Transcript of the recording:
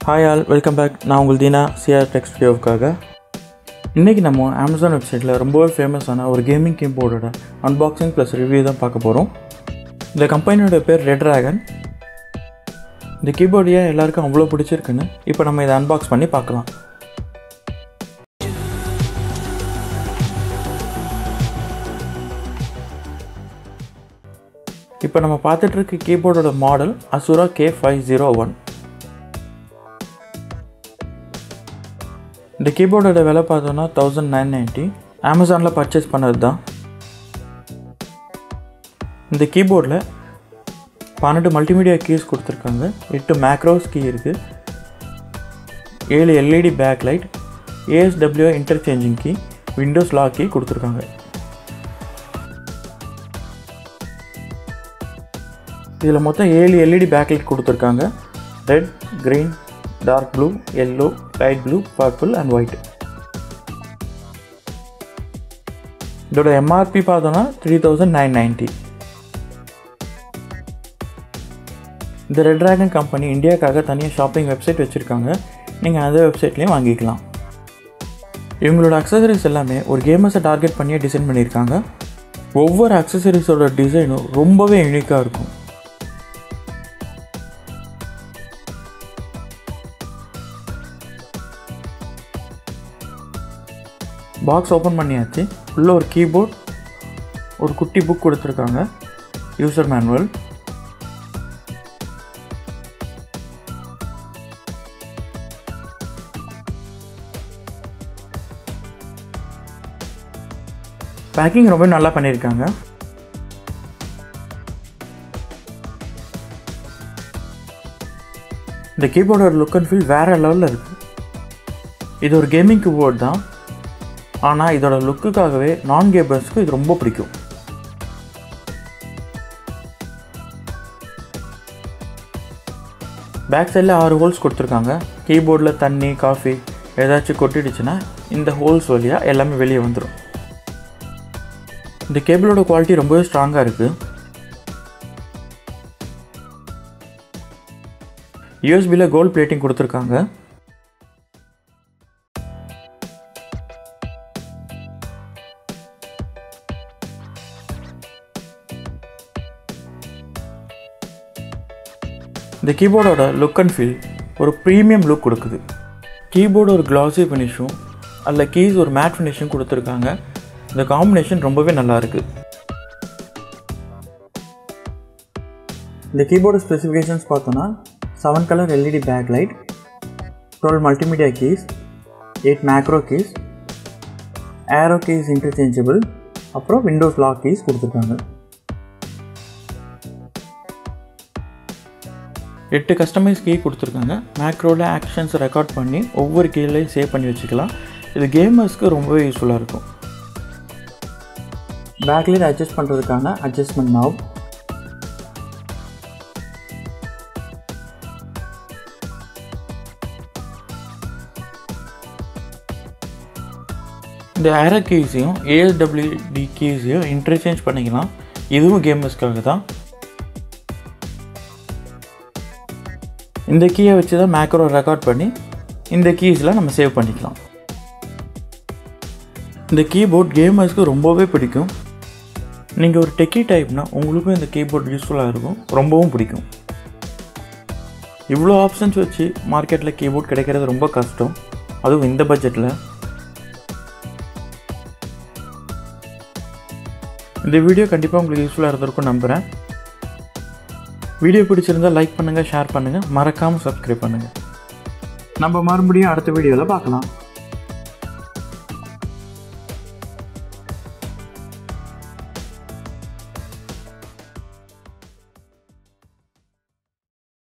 Hi all, welcome back. நான் உங்கள் Dheena CR text வீடியோவுக்காக இன்றைக்கி நம்ம அமேசான் வெப்சைட்டில் ரொம்பவே ஃபேமஸான ஒரு கேமிங் கீபோர்டோட அன்பாக்சிங் ப்ளஸ் ரிவ்யூ தான் பார்க்க போகிறோம். இந்த கம்பெனியோட பேர் ரெட் ட்ராகன். இந்த கீபோர்டு ஏன் எல்லாருக்கும் அவ்வளோ பிடிச்சிருக்குன்னு இப்போ நம்ம இதை அன்பாக்ஸ் பண்ணி பார்க்கலாம். இப்போ நம்ம பார்த்துட்டு இருக்க கீபோர்டோட மாடல் அசுரா K501. இந்த கீபோர்டோட விலை பார்த்தோன்னா 1990. அமேசானில் பர்ச்சேஸ் பண்ணது தான். இந்த கீபோர்டில் 12 மல்டிமீடியா கீஸ் கொடுத்துருக்காங்க, 8 மேக்ரோஸ் கீ இருக்குது, 7 LED back light, ASWI interchanging key, Windows lock key கொடுத்துருக்காங்க. இதில் மொத்தம் 7 LED பேக் லைட் கொடுத்துருக்காங்க. Red, green, dark blue, yellow, light blue, purple and white. இதோட எம்ஆர்பி பார்த்தோன்னா 3990. இந்த ரெட் ட்ராகன் கம்பெனி இந்தியாவுக்காக தனியாக ஷாப்பிங் வெப்சைட் வச்சுருக்காங்க. நீங்கள் அந்த வெப்சைட்லேயும் வாங்கிக்கலாம். இவங்களோட அக்சசரிஸ் எல்லாமே ஒரு கேமர்ஸை டார்கெட் பண்ணியே டிசைன் பண்ணியிருக்காங்க. ஒவ்வொரு அக்சசரிஸோட டிசைனும் ரொம்பவே யூனிக்காக இருக்கும். பாக்ஸ் ஓப்பன் பண்ணியாச்சு. உள்ள ஒரு கீபோர்ட், ஒரு குட்டி புக் கொடுத்துருக்காங்க, யூசர் மேனுவல். பேக்கிங் ரொம்ப நல்லா பண்ணியிருக்காங்க. இந்த கீபோர்டோட லுக் அண்ட் ஃபீல் வேறு லெவலில் இருக்குது. இது ஒரு கேமிங் கீபோர்ட் தான், ஆனால் இதோட லுக்குக்காகவே நான் கேமர்ஸ்க்கு இது ரொம்ப பிடிக்கும். பேக் சைடில் 6 ஹோல்ஸ் கொடுத்துருக்காங்க. கீபோர்டில் தண்ணி, காஃபி ஏதாச்சும் கொட்டிடுச்சுன்னா இந்த ஹோல்ஸ் வழியாக எல்லாமே வெளியே வந்துடும். இந்த கேபிளோட குவாலிட்டி ரொம்பவே ஸ்ட்ராங்காக இருக்குது. யூஎஸ்பியில் கோல்ட் பிளேட்டிங் கொடுத்துருக்காங்க. இந்த கீபோர்டோட லுக் அண்ட் ஃபீல் ஒரு ப்ரீமியம் லுக் கொடுக்குது. கீபோர்டு ஒரு கிளாஸி ஃபினிஷும் அதில் கீஸ் ஒரு மேட் ஃபினிஷும் கொடுத்துருக்காங்க. இந்த காம்பினேஷன் ரொம்பவே நல்லாயிருக்கு. இந்த கீபோர்டு ஸ்பெசிஃபிகேஷன்ஸ் பார்த்தோன்னா 7 colour LED back light, 12 multimedia keys, 8 macro keys, arrow keys interchangeable, அப்புறம் விண்டோஸ் லாக் கீஸ் கொடுத்துருக்காங்க. 8 கஸ்டமைஸ் கீ கொடுத்துருக்காங்க. மேக்ரோவில் ஆக்ஷன்ஸ் ரெக்கார்ட் பண்ணி ஒவ்வொரு கீலையும் சேவ் பண்ணி வச்சுக்கலாம். இது கேமர்ஸ்க்கு ரொம்பவே யூஸ்ஃபுல்லாக இருக்கும். பேக்லைட் அட்ஜஸ்ட் பண்ணுறதுக்கான அட்ஜஸ்ட்மெண்ட் நாப், இந்த ஏரோ கீஸையும் ASWI கீஸையும் இன்டர்சேஞ்ச் பண்ணிக்கலாம். இதுவும் கேமர்ஸ்க்காக தான். இந்த கீயை வச்சு தான் மேக்ரோ ரெக்கார்ட் பண்ணி இந்த கீஸில் நம்ம சேவ் பண்ணிக்கலாம். இந்த கீபோர்ட் கேமர்ஸ்க்கு ரொம்பவே பிடிக்கும். நீங்கள் ஒரு டெக்கி டைப்னால் உங்களுக்கும் இந்த கீபோர்ட் யூஸ்ஃபுல்லாக இருக்கும், ரொம்பவும் பிடிக்கும். இவ்வளோ ஆப்ஷன்ஸ் வச்சு மார்க்கெட்டில் கீபோர்ட் கிடைக்கிறது ரொம்ப கஷ்டம், அதுவும் இந்த பட்ஜெட்டில். இந்த வீடியோ கண்டிப்பாக உங்களுக்கு யூஸ்ஃபுல்லாக இருந்திருக்கும் நம்புகிறேன். வீடியோ பிடிச்சிருந்தால் லைக் பண்ணுங்கள், ஷேர் பண்ணுங்கள், மறக்காமல் சப்ஸ்கிரைப் பண்ணுங்கள். நம்ம மறுபடியும் அடுத்த வீடியோவில் பார்க்கலாம்.